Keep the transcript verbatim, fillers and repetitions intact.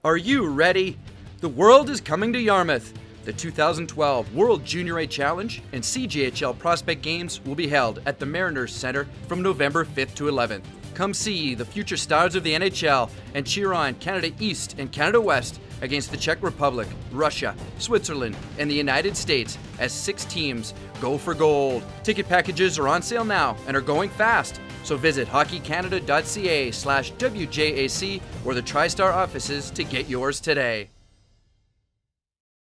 Are you ready? The world is coming to Yarmouth. The two thousand twelve World Junior A Challenge and C J H L Prospect Games will be held at the Mariners Center from November fifth to eleventh. Come see the future stars of the N H L and cheer on Canada East and Canada West against the Czech Republic, Russia, Switzerland, and the United States as six teams go for gold. Ticket packages are on sale now and are going fast, so visit hockeycanada dot c a slash W J A C or the TriStar offices to get yours today.